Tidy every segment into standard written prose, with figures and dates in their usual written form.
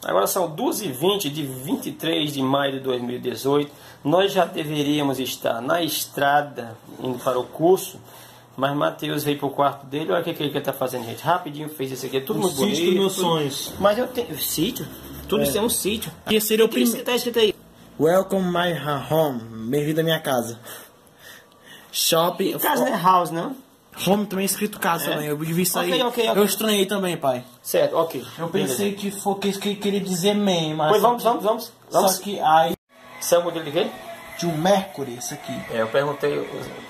Agora são 2h20 de 23 de maio de 2018. Nós já deveríamos estar na estrada, indo para o curso. Mas Matheus veio pro quarto dele. Olha o que ele tá fazendo, gente. Rapidinho fez isso aqui. É tudo muito bonito. Sítio dos meus sonhos. Mas eu tenho... Sítio? Tudo isso é um sítio. Que seria o primeiro. Tá escrito aí? Welcome my home. Bem-vindo à minha casa. Shopping. Casa não é house, não? Home também é escrito casa também. Eu vi isso aí. Ok. Eu estranhei também, pai. Certo, ok. Eu pensei que queria dizer man, mas... Pois vamos. Só que aí... Isso é o modelo de quê? De um Mercury, isso aqui. Eu perguntei...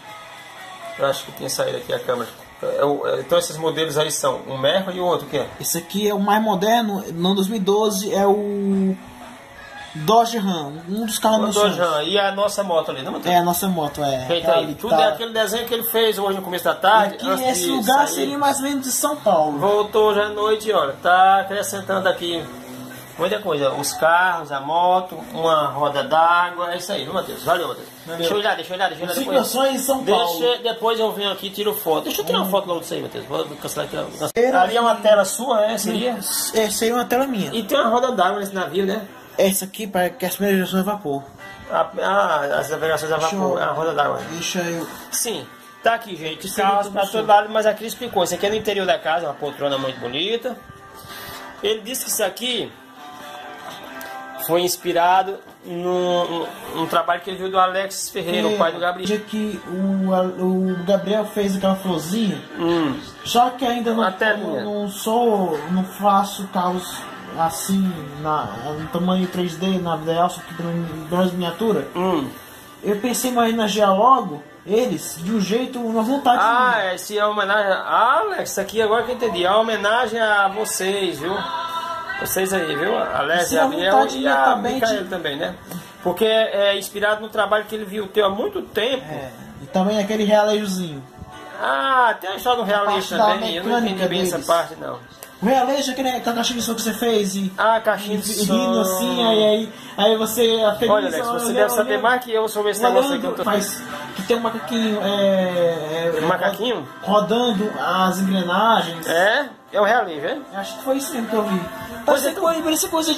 Eu acho que tinha saído aqui a câmera. Então esses modelos aí são um Mercury e o outro o que é? Esse aqui é o mais moderno. No 2012 é o... Dodge Ram, um dos carros meus sonhos. Dodge Ram. E a nossa moto ali, não? É, a nossa moto, é. Feita aí. Tudo é aquele desenho que ele fez hoje no começo da tarde. Aqui esse lugar seria mais ou menos de São Paulo. Voltou já à noite, olha, tá acrescentando aqui muita coisa. Os carros, a moto, uma roda d'água, é isso aí, viu, Matheus? Valeu, Matheus. Deixa eu olhar. Situações em São Paulo. Depois eu venho aqui e tiro foto. Deixa eu tirar uma foto logo disso aí, Matheus. Vou cancelar aqui. Ali é uma tela sua, né? Seria? Seria uma tela minha. E tem uma roda d'água nesse navio, né? Essa aqui para que as primeiras gerações a vapor. As navegações a vapor, a roda d'água. Deixa eu... Sim, tá aqui, gente. Carros pra todo lado, mas aqui ele explicou. Isso aqui é no interior da casa, uma poltrona muito bonita. Ele disse que isso aqui foi inspirado num trabalho que ele viu do Alex Ferreira, o pai do Gabriel. Que o Gabriel fez aquela florzinha. Só que ainda não faço carros assim, no tamanho 3D, na vida real, só que nas miniaturas. Eu pensei mais homenagear logo eles de um jeito, uma vontade. Esse é uma homenagem. Alex, isso aqui agora que eu entendi. É uma homenagem a vocês, viu? Vocês aí, viu? Alex, Gabriel e a Micaela também, né? Porque é inspirado no trabalho que ele viu teu há muito tempo. E também aquele realejozinho. Tem a história do realejo também. Eu não entendi bem essa parte, não. O realejo é aquela caixinha de som que você fez e... caixinha de som. Rindo assim, aí você... Olha, Alex, você deve saber mais que eu sobre esse negócio aqui. Mas que tem um macaquinho... macaquinho? Rodando as engrenagens. É o realejo, é? Acho que foi isso mesmo que eu vi. Parece coisa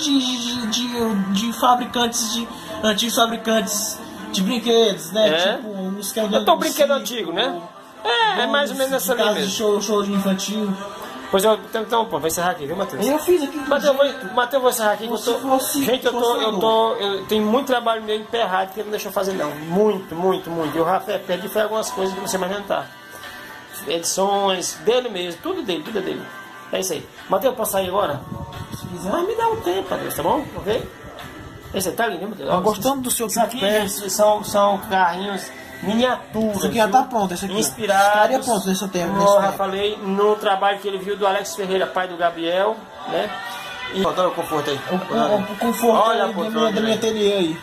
de fabricantes, antigos fabricantes de brinquedos, né? Tipo, uns que é brinquedo antigo, né? É mais ou menos nessa linha mesmo. Show de infantil. Pois então, vou encerrar aqui, viu, Matheus? Eu fiz aqui. Matheus, vou encerrar aqui. Gente, eu tenho muito trabalho meio emperrado que ele não deixou fazer, não. Muito. E o Rafa perdi foi algumas coisas que não sei mais adiantar. Edições, dele mesmo, tudo é dele. É isso aí. Matheus, posso sair agora? Se quiser. Mas me dá um tempo, Matheus, tá bom? Ok? Esse aí tá lindo, Matheus? Tô gostando do seu aqui são carrinhos miniaturas. Isso aqui já tá pronto, esse aqui. Inspirados. Estaria pronto nesse tempo. Como eu já falei, no trabalho que ele viu do Alex Ferreira, pai do Gabriel, né? E olha o conforto aí. O conforto da minha ateliê aí.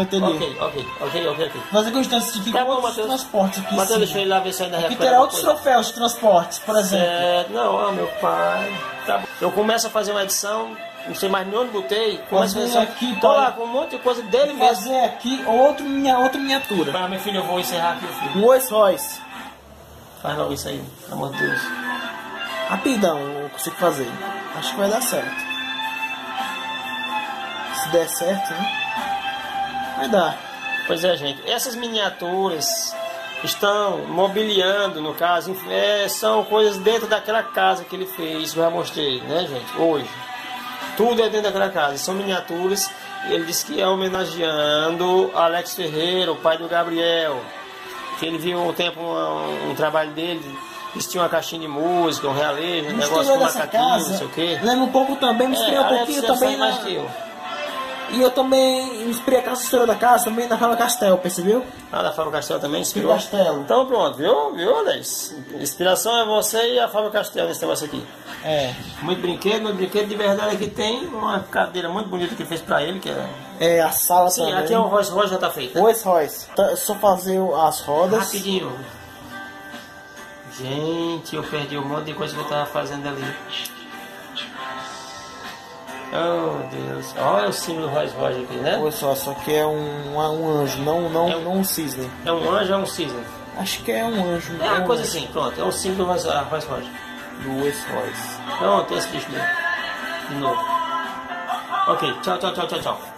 Ok. Nós gostamos de Tá bom, outros transportes aqui. Matheus, deixa eu ir lá ver se ainda recupera. Aqui terá outros troféus de transportes, por exemplo. Meu pai. Tá bom. Eu começo a fazer uma edição, não sei mais nem onde botei. Começo a fazer aqui, tô lá com um monte de coisa dele mesmo. Fazer aqui outra miniatura. Para meu filho, eu vou encerrar aqui o filme. O Rolls Royce. Faz logo isso aí, pelo amor de Deus. Rapidão, eu consigo fazer. Acho que vai dar certo. Se der certo, né? Vai dar. Pois é, gente. Essas miniaturas estão mobiliando, no caso, são coisas dentro daquela casa que ele fez. Eu já mostrei, né, gente? Hoje. Tudo é dentro daquela casa. São miniaturas. Ele disse que é homenageando Alex Ferreira, o pai do Gabriel. Que ele viu um tempo um trabalho dele. Eles tinham uma caixinha de música, um realejo, um negócio com macaquinho, não sei o quê. Lembra um pouco também, me inspirei um pouquinho também mais que eu. E eu também me inspirei a casa história da casa também da Fábio Castel, percebeu? Da Fábio Castel também inspirou? Castelo. Então pronto, viu, Alex? Inspiração é você e a Fábio Castel nesse negócio aqui. Muito brinquedo de verdade aqui tem uma cadeira muito bonita que ele fez pra ele, que é... a sala também. Sim, aqui é o Rolls Royce, já tá feito. Rolls Royce. É só fazer as rodas. Rapidinho. Gente, eu perdi um monte de coisa que eu tava fazendo ali. Oh, Deus. Olha o símbolo do Rolls Royce aqui, né? Olha só que é um anjo, não um cisne. É um anjo ou um cisne? Acho que é um anjo. É uma coisa assim, pronto. É o símbolo do Rolls Royce. Do Rolls Royce. Pronto, esse bicho mesmo. De novo. Ok, tchau, tchau, tchau, tchau, tchau.